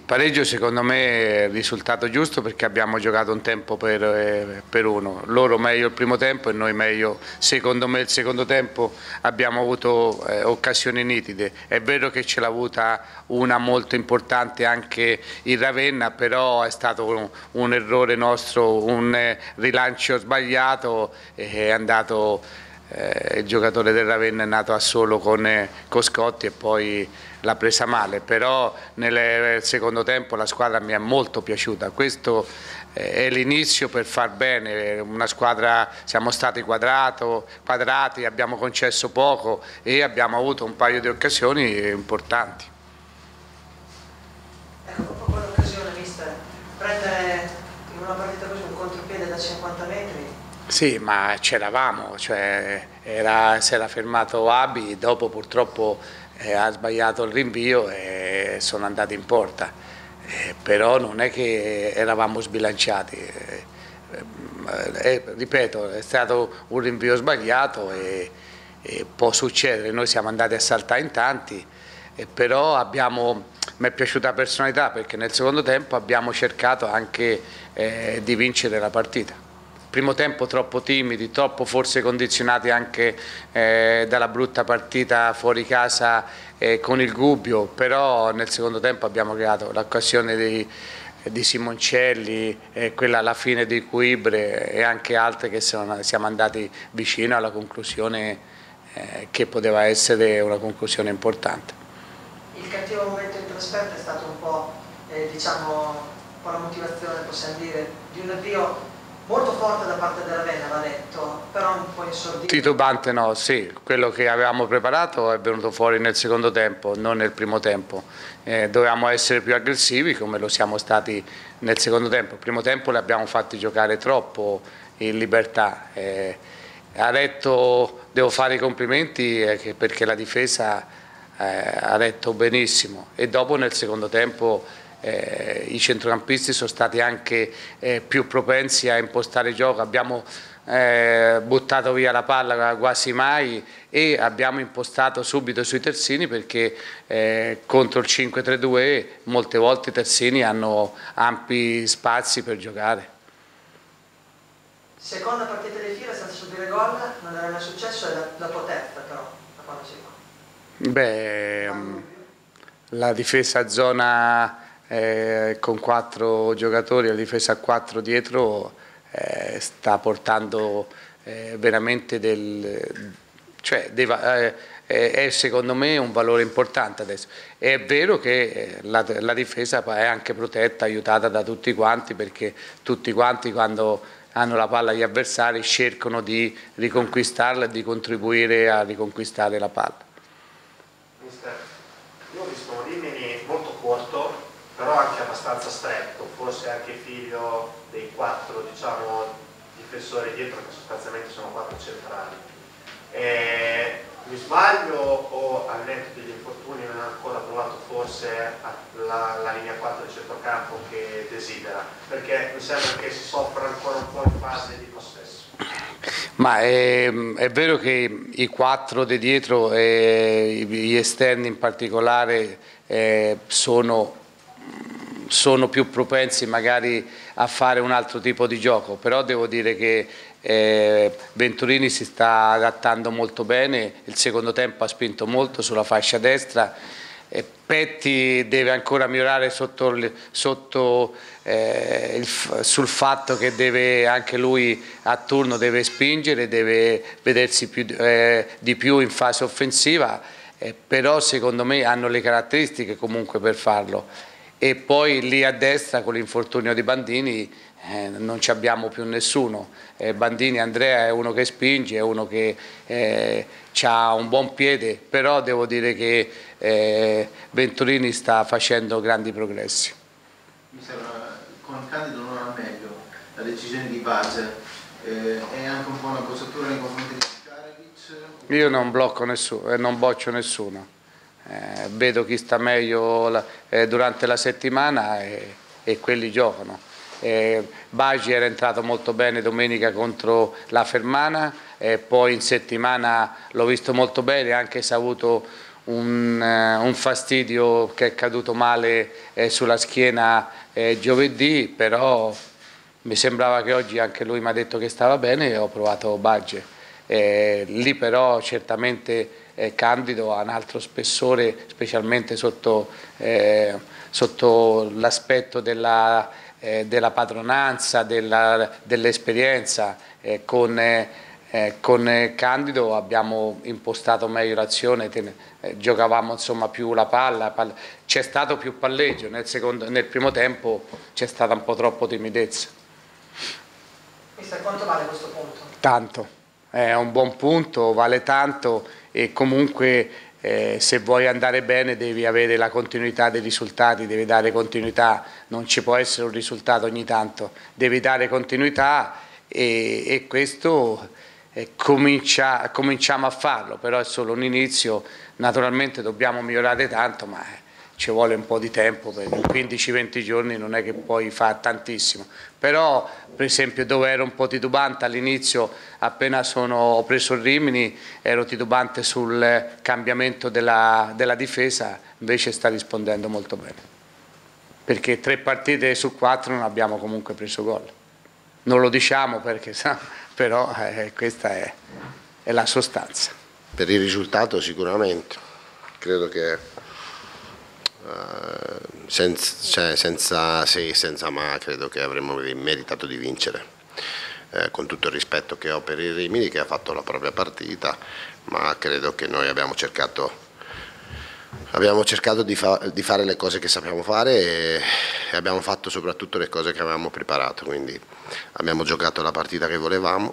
Pareggio secondo me è il risultato giusto perché abbiamo giocato un tempo per uno, loro meglio il primo tempo e noi meglio secondo me il secondo tempo, abbiamo avuto occasioni nitide, è vero che ce l'ha avuta una molto importante anche il Ravenna, però è stato un errore nostro, un rilancio sbagliato e è andato. Il giocatore del Ravenna è nato a solo con Scotti e poi l'ha presa male, però nel secondo tempo la squadra mi è molto piaciuta, questo è l'inizio per far bene, una squadra, siamo stati quadrati, abbiamo concesso poco e abbiamo avuto un paio di occasioni importanti. Ecco, proprio quell'occasione, mister, prendere in una partita così un contropiede da 50 metri. Sì, ma c'eravamo, cioè si era fermato Abi, dopo purtroppo ha sbagliato il rinvio e sono andati in porta, però non è che eravamo sbilanciati, ripeto, è stato un rinvio sbagliato e può succedere, noi siamo andati a saltare in tanti, però mi è piaciuta la personalità perché nel secondo tempo abbiamo cercato anche di vincere la partita. Primo tempo troppo timidi, troppo forse condizionati anche dalla brutta partita fuori casa con il Gubbio, però nel secondo tempo abbiamo creato l'occasione di Simoncelli, quella alla fine di Cuibre e anche altre che siamo andati vicino alla conclusione che poteva essere una conclusione importante. Il cattivo momento in trasferta è stato un po', diciamo, un po' la motivazione, possiamo dire, di un avvio molto forte da parte della Ravenna, va detto, però un po' insordito. Titubante no, sì, quello che avevamo preparato è venuto fuori nel secondo tempo, non nel primo tempo. Dovevamo essere più aggressivi come lo siamo stati nel secondo tempo. Il primo tempo li abbiamo fatti giocare troppo in libertà. Ha detto, devo fare i complimenti perché la difesa ha retto benissimo e dopo nel secondo tempo i centrocampisti sono stati anche più propensi a impostare il gioco, abbiamo buttato via la palla quasi mai e abbiamo impostato subito sui terzini perché contro il 5-3-2 molte volte i terzini hanno ampi spazi per giocare. Seconda partita di fila senza subire gol, non era mai successo, è la tua terza però, da quando sei qua? Beh, la difesa a zona con 4 giocatori, la difesa a 4 dietro sta portando veramente è secondo me un valore importante adesso. È vero che la difesa è anche protetta, aiutata da tutti quanti perché tutti quanti quando hanno la palla gli avversari cercano di riconquistarla e di contribuire a riconquistare la palla. Mister, io ho visto un Rimini molto corto, però anche abbastanza stretto, forse anche figlio dei 4 diciamo, difensori dietro che sostanzialmente sono 4 centrali. Mi sbaglio o al netto degli infortuni non ha ancora trovato forse la linea 4 del centrocampo che desidera? Perché mi sembra che si soffra ancora un po' in fase di possesso. Ma è vero che i 4 di dietro e gli esterni in particolare sono più propensi magari a fare un altro tipo di gioco, però devo dire che Venturini si sta adattando molto bene, il secondo tempo ha spinto molto sulla fascia destra, Petti deve ancora migliorare sul fatto che deve anche lui a turno deve spingere, deve vedersi di più in fase offensiva, però secondo me hanno le caratteristiche comunque per farlo. E poi lì a destra con l'infortunio di Bandini non ci abbiamo più nessuno. Bandini Andrea è uno che spinge, è uno che ha un buon piede, però devo dire che Venturini sta facendo grandi progressi. Mi sembra con Candido non era meglio la decisione di base, è anche un po' una bocciatura nei confronti di Karevic? Io non blocco nessuno, non boccio nessuno. Vedo chi sta meglio durante la settimana e quelli giocano. Bagi era entrato molto bene domenica contro la Fermana, poi in settimana l'ho visto molto bene anche se ha avuto un fastidio che è caduto male sulla schiena giovedì, però mi sembrava che oggi anche lui mi ha detto che stava bene e ho provato Bagge. Lì però certamente Candido ha un altro spessore, specialmente sotto l'aspetto della padronanza, dell'esperienza. Con Candido abbiamo impostato meglio l'azione, giocavamo insomma più la palla, c'è stato più palleggio, nel primo tempo c'è stata un po' troppo timidezza. Mister, quanto vale questo punto? Tanto, è un buon punto, vale tanto e comunque se vuoi andare bene devi avere la continuità dei risultati, devi dare continuità, non ci può essere un risultato ogni tanto, devi dare continuità e questo cominciamo a farlo, però è solo un inizio, naturalmente dobbiamo migliorare tanto, ma ci vuole un po' di tempo, perché in 15-20 giorni non è che poi fa tantissimo, però per esempio dove ero un po' titubante all'inizio, appena ho preso il Rimini, ero titubante sul cambiamento della difesa, invece sta rispondendo molto bene, perché 3 partite su 4 non abbiamo comunque preso gol, non lo diciamo perché però questa è la sostanza. Per il risultato sicuramente, credo che senza se, senza ma, credo che avremmo meritato di vincere, con tutto il rispetto che ho per il Rimini che ha fatto la propria partita, ma credo che noi abbiamo cercato di fare le cose che sappiamo fare e abbiamo fatto soprattutto le cose che avevamo preparato, quindi abbiamo giocato la partita che volevamo,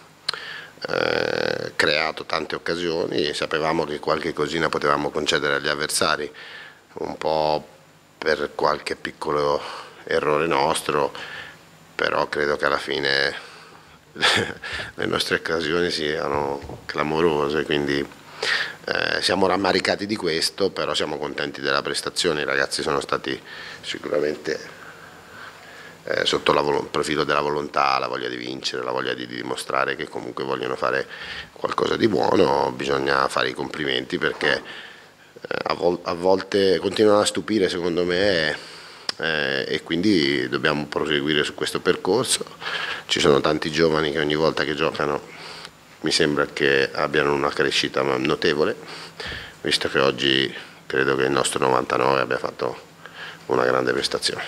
creato tante occasioni, sapevamo che qualche cosina potevamo concedere agli avversari, un po' per qualche piccolo errore nostro, però credo che alla fine le nostre occasioni siano clamorose, quindi siamo rammaricati di questo, però siamo contenti della prestazione. I ragazzi sono stati sicuramente sotto il profilo della volontà, la voglia di vincere, la voglia di dimostrare che comunque vogliono fare qualcosa di buono. Bisogna fare i complimenti perché a volte continuano a stupire secondo me e quindi dobbiamo proseguire su questo percorso. Ci sono tanti giovani che ogni volta che giocano mi sembra che abbiano una crescita notevole, visto che oggi credo che il nostro 99 abbia fatto una grande prestazione.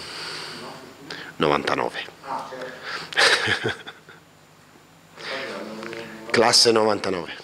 99. Classe 99.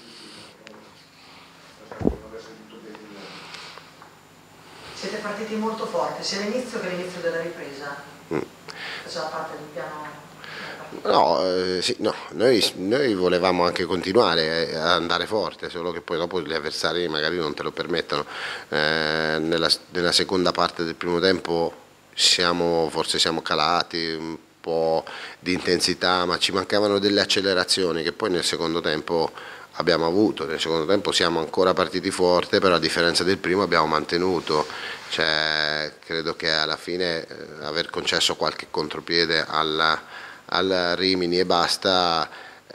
Siete partiti molto forti, sia all'inizio che all'inizio della ripresa. Faceva parte del piano? No, sì, no, noi volevamo anche continuare a andare forte, solo che poi dopo gli avversari magari non te lo permettono. Nella seconda parte del primo tempo forse siamo calati, un po' di intensità, ma ci mancavano delle accelerazioni che poi nel secondo tempo abbiamo avuto. Nel secondo tempo siamo ancora partiti forte, però a differenza del primo abbiamo mantenuto. Credo che alla fine aver concesso qualche contropiede al Rimini e basta,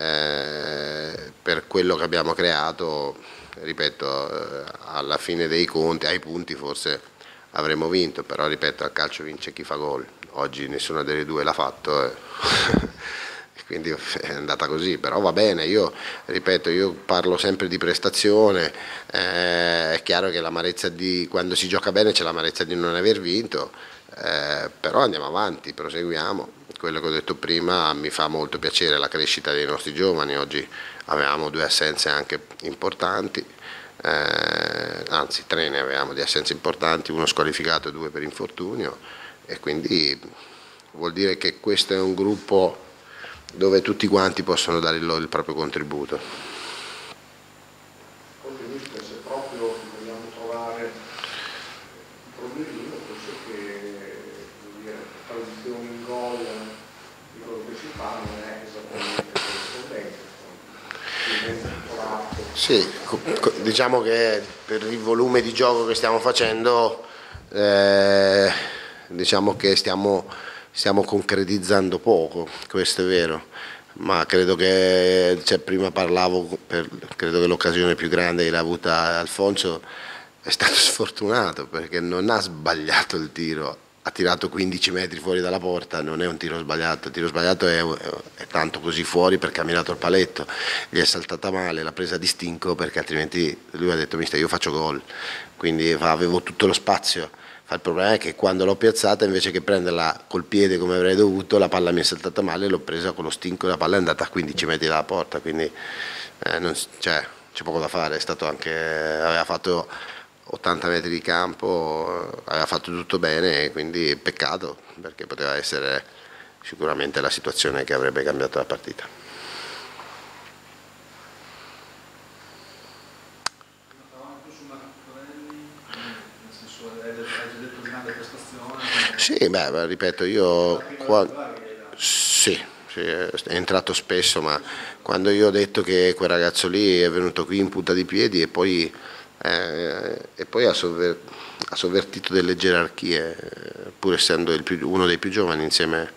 per quello che abbiamo creato, ripeto, alla fine dei conti, ai punti forse avremmo vinto, però ripeto, al calcio vince chi fa gol, oggi nessuna delle due l'ha fatto quindi è andata così, però va bene. Io ripeto, io parlo sempre di prestazione, è chiaro che l'amarezza quando si gioca bene c'è l'amarezza di non aver vinto, però andiamo avanti, proseguiamo. Quello che ho detto prima, mi fa molto piacere la crescita dei nostri giovani. Oggi avevamo 2 assenze anche importanti, anzi 3 ne avevamo di assenze importanti, 1 squalificato e 2 per infortunio, e quindi vuol dire che questo è un gruppo dove tutti quanti possono dare il proprio contributo. Se proprio vogliamo trovare un problemino, forse che traduzione in gol di quello che si fa non è esattamente corrispondente. Sì, diciamo che per il volume di gioco che stiamo facendo, diciamo che stiamo concretizzando poco, questo è vero, ma credo che, prima parlavo, credo che l'occasione più grande che l'ha avuta Alfonso è stato sfortunato perché non ha sbagliato il tiro, ha tirato 15 metri fuori dalla porta, non è un tiro sbagliato, il tiro sbagliato è tanto così fuori perché ha mirato il paletto, gli è saltata male, l'ha presa di stinco perché altrimenti lui ha detto mister io faccio gol, quindi avevo tutto lo spazio. Il problema è che quando l'ho piazzata, invece che prenderla col piede come avrei dovuto, la palla mi è saltata male, l'ho presa con lo stinco e la palla è andata a 15 metri dalla porta, quindi c'è poco da fare, aveva fatto 80 metri di campo, aveva fatto tutto bene, quindi peccato, perché poteva essere sicuramente la situazione che avrebbe cambiato la partita. Sì, ripeto, sì, è entrato spesso, ma quando io ho detto che quel ragazzo lì è venuto qui in punta di piedi e poi ha sovvertito delle gerarchie, pur essendo uno dei più giovani insieme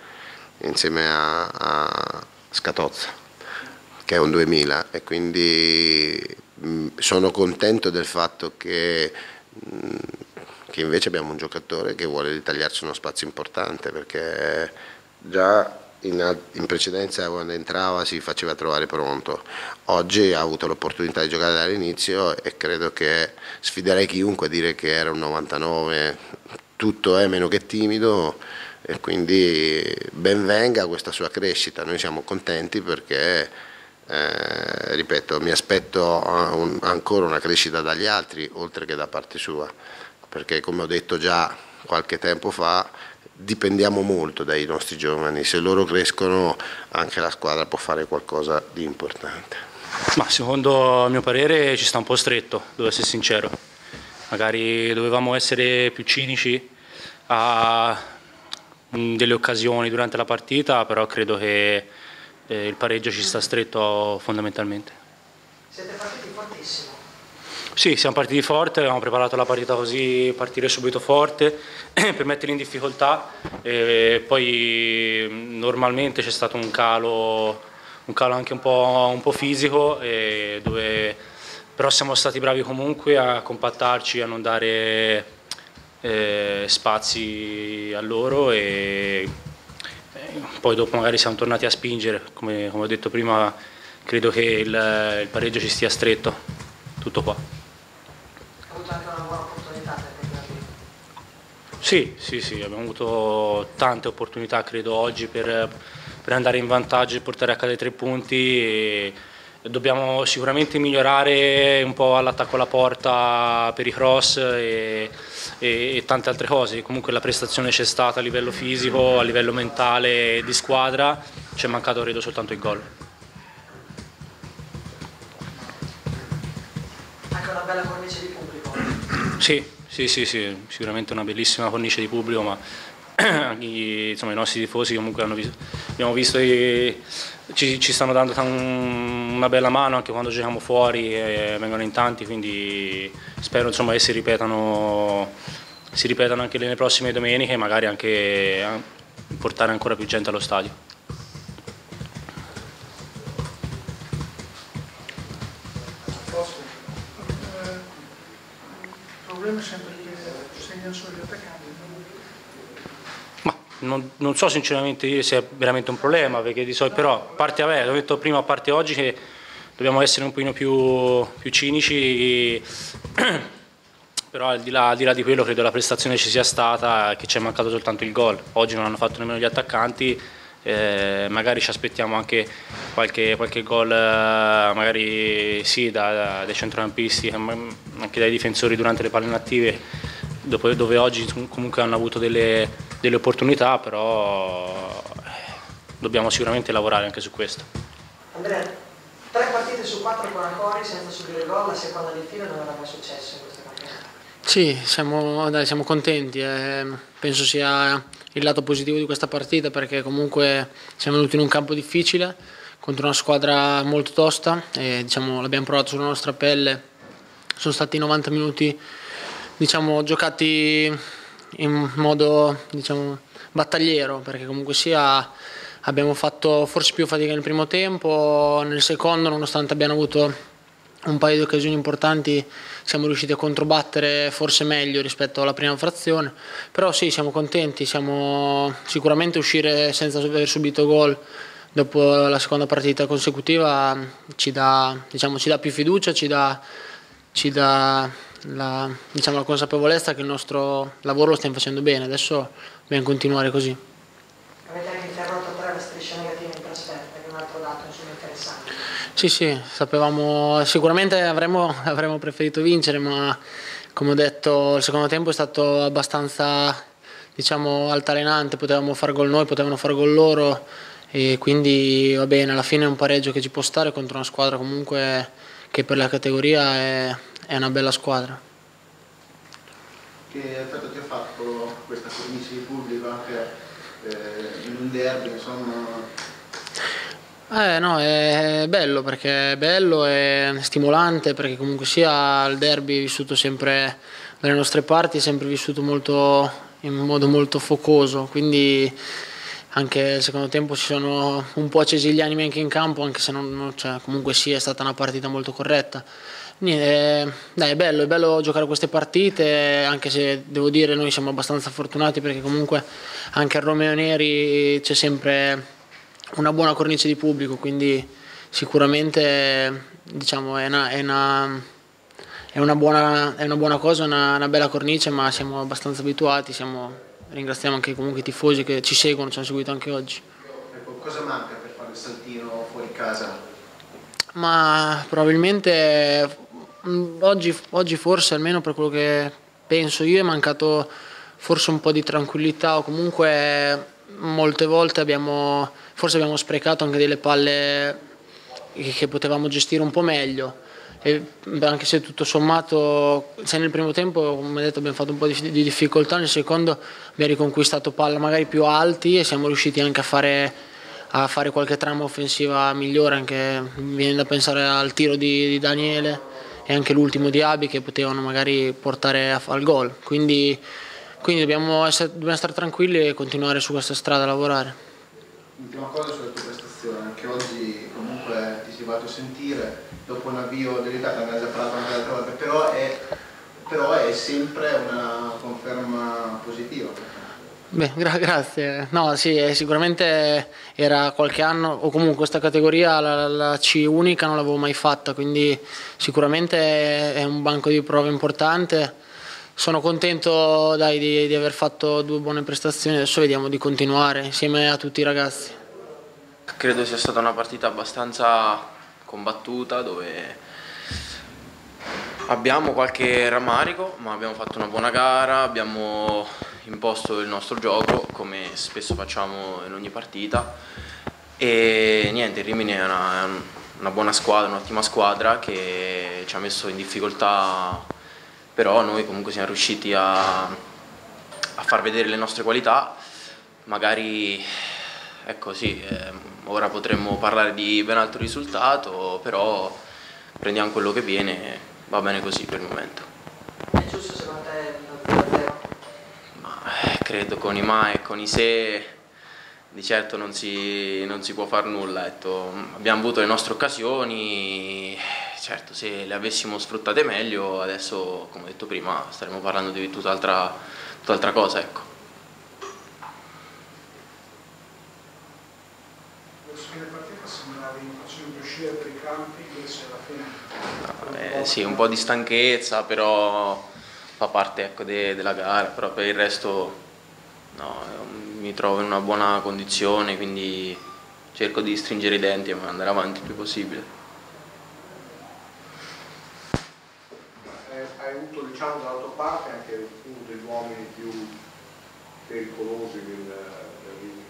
a Scatozza, che è un 2000, e quindi sono contento del fatto che invece abbiamo un giocatore che vuole ritagliarsi uno spazio importante, perché già in precedenza quando entrava si faceva trovare pronto, oggi ha avuto l'opportunità di giocare dall'inizio e credo che sfiderei chiunque a dire che era un 99, tutto è meno che timido, e quindi ben venga questa sua crescita, noi siamo contenti perché ripeto, mi aspetto ancora una crescita dagli altri oltre che da parte sua, perché come ho detto già qualche tempo fa dipendiamo molto dai nostri giovani, se loro crescono anche la squadra può fare qualcosa di importante. Ma secondo il mio parere ci sta un po' stretto, devo essere sincero, magari dovevamo essere più cinici a delle occasioni durante la partita, però credo che il pareggio ci sta stretto fondamentalmente. Siete partiti fortissimo. Sì, siamo partiti forte, abbiamo preparato la partita così, partire subito forte per metterli in difficoltà, e poi normalmente c'è stato un calo anche un po' fisico, dove però siamo stati bravi comunque a compattarci, a non dare spazi a loro, e poi dopo magari siamo tornati a spingere, come ho detto prima, credo che il pareggio ci stia stretto, tutto qua. Ha avuto anche una buona opportunità per Sì, abbiamo avuto tante opportunità credo oggi per andare in vantaggio e portare a casa i 3 punti, e dobbiamo sicuramente migliorare un po' all'attacco alla porta per i cross e tante altre cose. Comunque la prestazione c'è stata a livello fisico, a livello mentale di squadra, ci è mancato credo soltanto il gol. anche una bella cornice di pubblico. Sì, sicuramente una bellissima cornice di pubblico, ma insomma, i nostri tifosi comunque abbiamo visto che ci stanno dando una bella mano anche quando giochiamo fuori, e vengono in tanti, quindi spero insomma, che si ripetano anche nelle prossime domeniche, e magari anche portare ancora più gente allo stadio. Il problema è sempre che segnano solo gli attaccanti. Ma non so sinceramente se è veramente un problema, perché di solito, però a parte, ho detto prima, a parte oggi, che dobbiamo essere un pochino più cinici, però al di là di quello credo la prestazione ci sia stata, che ci è mancato soltanto il gol. Oggi non hanno fatto nemmeno gli attaccanti, magari ci aspettiamo anche qualche gol, magari sì, dai centrocampisti, anche dai difensori durante le palle inattive, dove oggi comunque hanno avuto delle opportunità, però dobbiamo sicuramente lavorare anche su questo. Andrea, 3 partite su 4 con Acori senza subire gol, la seconda di fila non era mai successo in questo campionato. Sì, siamo contenti, penso sia il lato positivo di questa partita, perché comunque siamo venuti in un campo difficile contro una squadra molto tosta e l'abbiamo provato sulla nostra pelle. Sono stati 90 minuti giocati in modo battagliero, perché comunque sia abbiamo fatto forse più fatica nel primo tempo, nel secondo, nonostante abbiamo avuto un paio di occasioni importanti, siamo riusciti a controbattere forse meglio rispetto alla prima frazione, però sì, siamo contenti, sicuramente uscire senza aver subito gol dopo la seconda partita consecutiva ci dà più fiducia, ci dà la consapevolezza che il nostro lavoro lo stiamo facendo bene, adesso dobbiamo continuare così. Avete anche interrotto 3 le strisce negative in trasferta, che è un altro dato interessante. Sì, sapevamo, sicuramente avremmo preferito vincere, ma come ho detto il secondo tempo è stato abbastanza altalenante, potevamo far gol noi, potevano far gol loro e quindi va bene, alla fine è un pareggio che ci può stare contro una squadra comunque che per la categoria è una bella squadra. Che effetto ti ha fatto questa cornice di pubblico anche in un derby, insomma? No, è bello perché è bello, è stimolante perché comunque sia il derby è vissuto sempre dalle nostre parti, è sempre vissuto in modo molto focoso, quindi anche il secondo tempo si sono un po' accesi gli animi anche in campo, anche se comunque sì, è stata una partita molto corretta. Dai, è bello giocare queste partite, anche se devo dire noi siamo abbastanza fortunati perché comunque anche al Romeo Neri c'è sempre una buona cornice di pubblico, quindi sicuramente è una buona cosa, una bella cornice, ma siamo abbastanza abituati, ringraziamo anche comunque i tifosi che ci seguono, ci hanno seguito anche oggi. Ecco, cosa manca per fare il saltino fuori casa? Ma probabilmente oggi forse, almeno per quello che penso io, è mancato forse un po' di tranquillità o comunque molte volte abbiamo sprecato anche delle palle che potevamo gestire un po' meglio, e anche se tutto sommato nel primo tempo, come detto, abbiamo fatto un po' di difficoltà, nel secondo abbiamo riconquistato palla magari più alti e siamo riusciti anche a fare qualche trama offensiva migliore, anche viene da pensare al tiro di Daniele e anche l'ultimo di Abi che potevano magari portare al gol, quindi dobbiamo stare tranquilli e continuare su questa strada a lavorare. Ultima cosa sulla tua prestazione, anche oggi comunque ti si va a sentire, dopo un avvio delicato, abbiamo già parlato anche l'altra volta, però è sempre una conferma positiva. Beh, grazie. No, sì, sicuramente era qualche anno, o comunque questa categoria, la C unica, non l'avevo mai fatta, quindi sicuramente è un banco di prove importante. Sono contento di aver fatto 2 buone prestazioni, adesso vediamo di continuare insieme a tutti i ragazzi. Credo sia stata una partita abbastanza combattuta dove abbiamo qualche rammarico, ma abbiamo fatto una buona gara, abbiamo imposto il nostro gioco come spesso facciamo in ogni partita e niente, il Rimini è una buona squadra, un'ottima squadra che ci ha messo in difficoltà, però noi comunque siamo riusciti a far vedere le nostre qualità. Magari ecco sì, ora potremmo parlare di ben altro risultato, però prendiamo quello che viene, va bene così per il momento. È giusto secondo te il 0-0? Ma credo con i ma e con i se di certo non si può far nulla, abbiamo avuto le nostre occasioni, certo se le avessimo sfruttate meglio adesso, come ho detto prima, staremmo parlando di tutt'altra cosa, ecco. Verso fine partita sembravi facendo uscire per i campi, invece alla fine... Sì, un po' di stanchezza, però fa parte ecco, della gara, però per il resto no, mi trovo in una buona condizione, quindi cerco di stringere i denti e andare avanti il più possibile. Hai avuto, diciamo, dalla tua parte anche uno degli uomini più pericolosi del Rimini.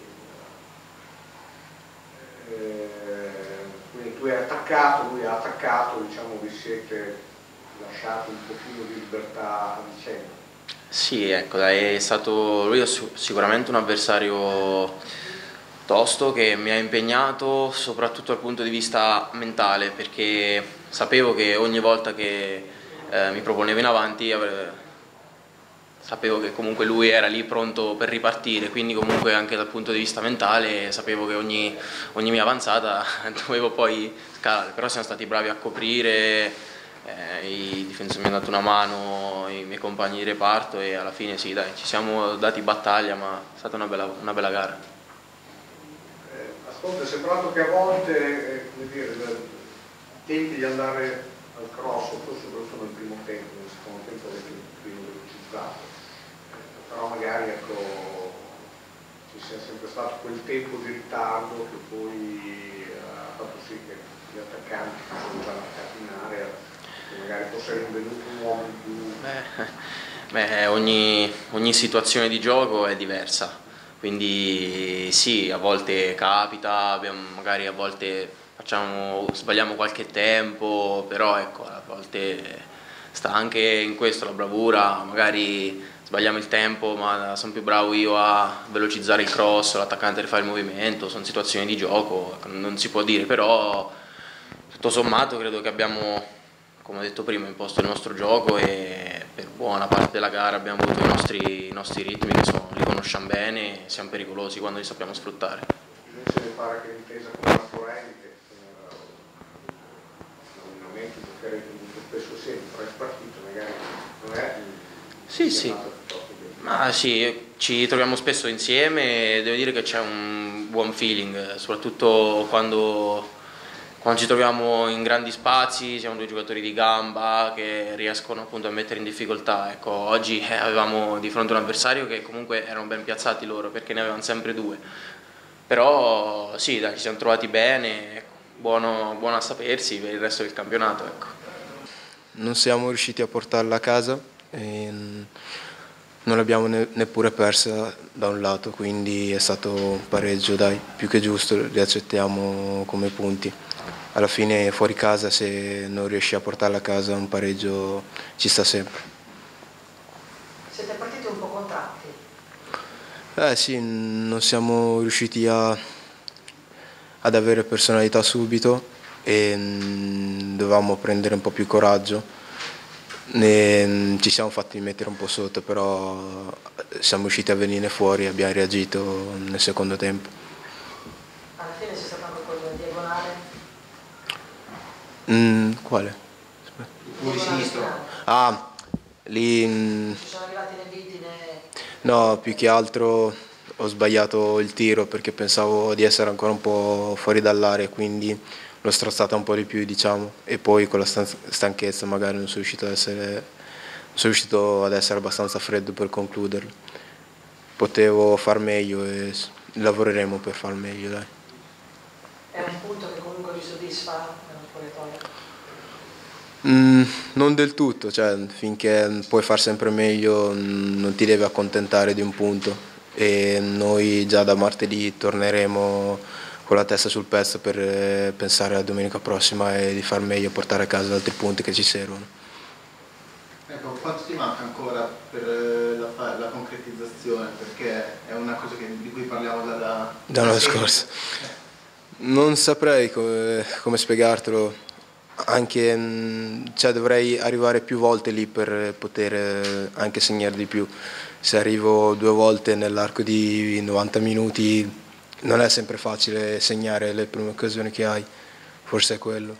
Quindi tu hai attaccato, lui ha attaccato, diciamo, vi siete lasciati un pochino di libertà a vicenda. Sì, ecco, dai, lui è sicuramente un avversario tosto che mi ha impegnato soprattutto dal punto di vista mentale, perché sapevo che ogni volta che mi proponeva in avanti sapevo che comunque lui era lì pronto per ripartire, quindi comunque anche dal punto di vista mentale sapevo che ogni mia avanzata dovevo poi scalare, però siamo stati bravi a coprire, i difensori mi hanno dato una mano, i miei compagni di reparto, e alla fine sì, dai, ci siamo dati battaglia, ma è stata una bella gara. Ascolta, è sembrato che a volte come dire, i tempi di andare al cross, soprattutto nel primo tempo, nel secondo tempo avete un primo velocizzato, però magari ecco, ci sia sempre stato quel tempo di ritardo che poi ha fatto sì che gli attaccanti che sono già attaccati in area, che magari fosse rinvenuto un uomo in più. Ogni situazione di gioco è diversa, quindi sì, a volte capita, magari a volte sbagliamo qualche tempo, però ecco, a volte sta anche in questo la bravura, magari sbagliamo il tempo, ma sono più bravo io a velocizzare il cross, l'attaccante rifà il movimento, sono situazioni di gioco, non si può dire, però tutto sommato credo che abbiamo, come ho detto prima, imposto il nostro gioco e per buona parte della gara abbiamo avuto i nostri ritmi li conosciamo bene e siamo pericolosi quando li sappiamo sfruttare. Invece mi pare che l'intesa con Martorelli, che allenamento giocherete molto spesso sempre, è partito, magari non è sì. Ma sì, ci troviamo spesso insieme e devo dire che c'è un buon feeling, soprattutto quando ci troviamo in grandi spazi, siamo due giocatori di gamba che riescono appunto a mettere in difficoltà. Ecco, oggi avevamo di fronte un avversario che comunque erano ben piazzati loro, perché ne avevano sempre due. Però sì, dai, ci siamo trovati bene, ecco, buono a sapersi per il resto del campionato. Ecco. Non siamo riusciti a portarla a casa e non l'abbiamo neppure persa da un lato, quindi è stato un pareggio, dai, più che giusto, li accettiamo come punti. Alla fine fuori casa, se non riesci a portarla a casa, un pareggio ci sta sempre. Siete partiti un po' contratti? Sì, non siamo riusciti ad avere personalità subito e dovevamo prendere un po' più coraggio. Ci siamo fatti mettere un po' sotto, però siamo riusciti a venire fuori e abbiamo reagito nel secondo tempo. Alla fine c'è stato anche quello diagonale? Quale? Di sinistro. Lì... Ci sono arrivati né viti né... No, più che altro ho sbagliato il tiro perché pensavo di essere ancora un po' fuori dall'area, quindi l'ho strozzata un po' di più, diciamo, e poi con la stanchezza magari non sono riuscito ad essere abbastanza freddo per concluderlo. Potevo far meglio e lavoreremo per far meglio, dai. È un punto che comunque vi soddisfa nello spogliatoio? Non del tutto, cioè finché puoi far sempre meglio non ti devi accontentare di un punto e noi già da martedì torneremo con la testa sul pezzo per pensare alla domenica prossima e di far meglio, portare a casa altri punti che ci servono. Ecco, quanto ti manca ancora per la concretizzazione? Perché è una cosa di cui parliamo dall'anno scorso. Non saprei come spiegartelo, anche cioè, dovrei arrivare più volte lì per poter anche segnare di più. Se arrivo 2 volte nell'arco di 90 minuti non è sempre facile segnare le prime occasioni che hai, forse è quello.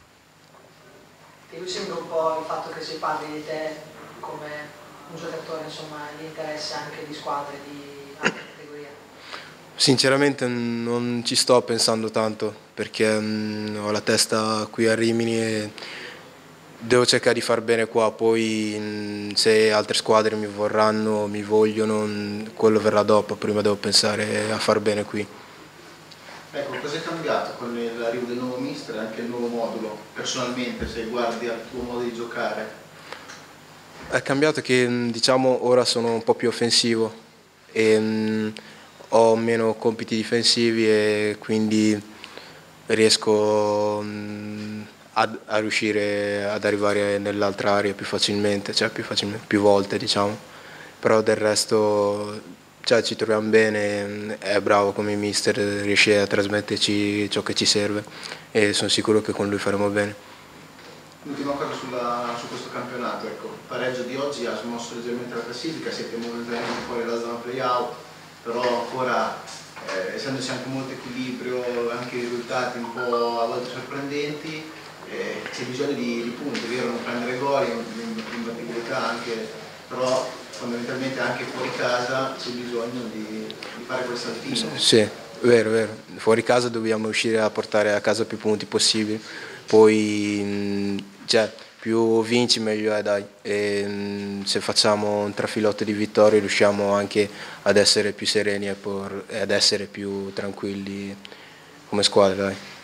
Ti sembra un po' il fatto che si parli di te come un giocatore, insomma, di interesse anche di squadre di altre categorie? Sinceramente non ci sto pensando tanto perché ho la testa qui a Rimini e devo cercare di far bene qua, poi se altre squadre mi vorranno, mi vogliono, quello verrà dopo, prima devo pensare a far bene qui. Ecco, cosa è cambiato con l'arrivo del nuovo mister e anche il nuovo modulo, personalmente, se guardi al tuo modo di giocare? È cambiato che diciamo ora sono un po' più offensivo e ho meno compiti difensivi e quindi riesco a riuscire ad arrivare nell'altra area più facilmente, più volte, diciamo. Però del resto ci troviamo bene, è bravo come mister, riesce a trasmetterci ciò che ci serve e sono sicuro che con lui faremo bene. L'ultima cosa su questo campionato, ecco, pareggio di oggi ha smosso leggermente la classifica, siete momentaneamente fuori dalla zona play-out, però ancora essendoci anche molto equilibrio, anche risultati un po' a volte sorprendenti, c'è bisogno di punti, è vero, non prendere gol, l'imbattibilità anche, però fondamentalmente anche fuori casa c'è bisogno di fare quel saltino. Sì, vero, fuori casa dobbiamo riuscire a portare a casa più punti possibili, poi cioè, più vinci meglio è, dai, e se facciamo un trafilotto di vittorie riusciamo anche ad essere più sereni e ad essere più tranquilli come squadra, dai.